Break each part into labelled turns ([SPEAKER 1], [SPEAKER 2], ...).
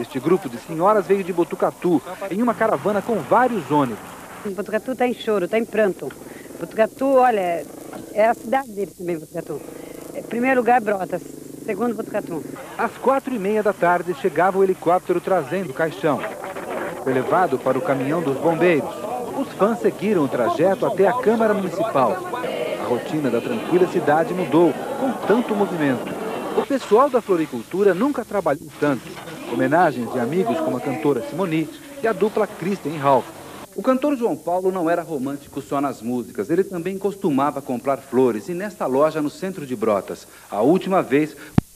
[SPEAKER 1] Este grupo de senhoras veio de Botucatu, em uma caravana com vários ônibus.
[SPEAKER 2] Botucatu está em choro, está em pranto. Botucatu, olha, é a cidade deles também, Botucatu. Primeiro lugar, Brotas. Segundo, Botucatu.
[SPEAKER 1] Às 4h30 da tarde, chegava o helicóptero trazendo o caixão. Foi levado para o caminhão dos bombeiros. Os fãs seguiram o trajeto até a Câmara Municipal. A rotina da tranquila cidade mudou, com tanto movimento. O pessoal da floricultura nunca trabalhou tanto. Homenagens de amigos como a cantora Simoni e a dupla Christian e Ralph. O cantor João Paulo não era romântico só nas músicas, ele também costumava comprar flores, e nesta loja no centro de Brotas, a última vez...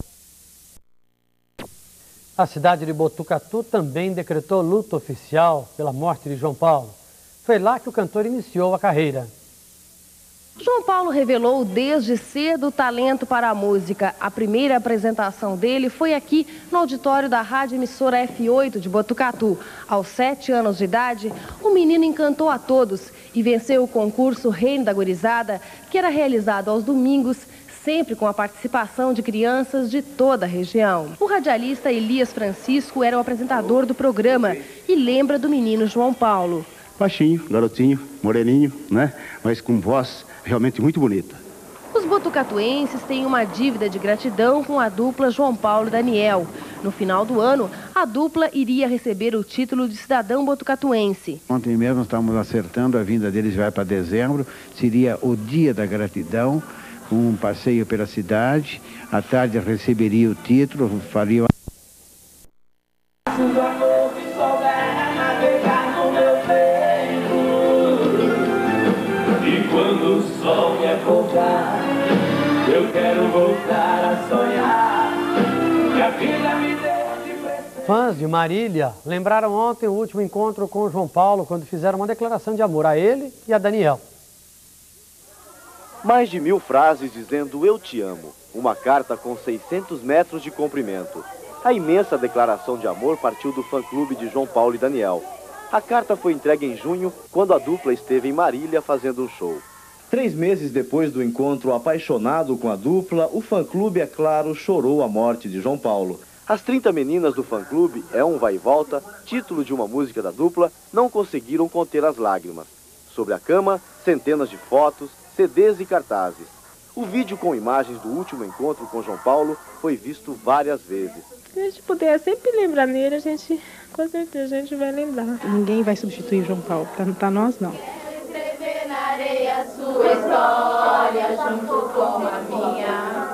[SPEAKER 3] A cidade de Botucatu também decretou luto oficial pela morte de João Paulo. Foi lá que o cantor iniciou a carreira.
[SPEAKER 4] João Paulo revelou desde cedo o talento para a música. A primeira apresentação dele foi aqui no auditório da rádio emissora F8 de Botucatu. Aos 7 anos de idade, o menino encantou a todos e venceu o concurso Reino da Gurizada, que era realizado aos domingos, sempre com a participação de crianças de toda a região. O radialista Elias Francisco era o apresentador do programa e lembra do menino João Paulo.
[SPEAKER 5] Baixinho, garotinho, moreninho, né? Mas com voz realmente muito bonita.
[SPEAKER 4] Os botucatuenses têm uma dívida de gratidão com a dupla João Paulo e Daniel. No final do ano, a dupla iria receber o título de cidadão botucatuense.
[SPEAKER 5] Ontem mesmo estávamos acertando, a vinda deles vai para dezembro, seria o dia da gratidão, um passeio pela cidade, à tarde receberia o título, faria...
[SPEAKER 6] Quando o sol me acordar, eu quero voltar a sonhar que a vida me deu de presente.
[SPEAKER 3] Fãs de Marília lembraram ontem o último encontro com o João Paulo, quando fizeram uma declaração de amor a ele e a Daniel.
[SPEAKER 7] Mais de 1000 frases dizendo eu te amo. Uma carta com 600 metros de comprimento. A imensa declaração de amor partiu do fã-clube de João Paulo e Daniel. A carta foi entregue em junho, quando a dupla esteve em Marília fazendo um show. 3 meses depois do encontro apaixonado com a dupla, o fã-clube, é claro, chorou a morte de João Paulo. As 30 meninas do fã-clube, É um Vai e Volta, título de uma música da dupla, não conseguiram conter as lágrimas. Sobre a cama, centenas de fotos, CDs e cartazes. O vídeo com imagens do último encontro com João Paulo foi visto várias vezes.
[SPEAKER 8] Se a gente puder sempre lembrar nele, com certeza a gente vai lembrar. Ninguém vai substituir João Paulo, pra nós não.
[SPEAKER 6] Escrever na areia sua história junto com a minha.